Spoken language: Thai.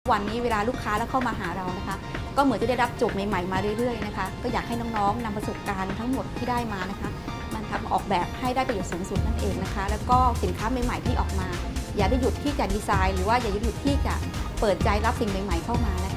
วันนี้เวลาลูกค้าแล้วเข้ามาหาเรานะคะก็เหมือนจะได้รับโจทย์ใหม่ๆมาเรื่อยๆนะคะก็อยากให้น้องๆนำประสบการณ์ทั้งหมดที่ได้มานะคะมันทำออกแบบให้ได้ประโยชน์สูงสุดนั่นเองนะคะแล้วก็สินค้าใหม่ๆที่ออกมาอย่าได้หยุดที่จะดีไซน์หรือว่าอย่าหยุดที่จะเปิดใจรับสิ่งใหม่ๆเข้ามานะคะ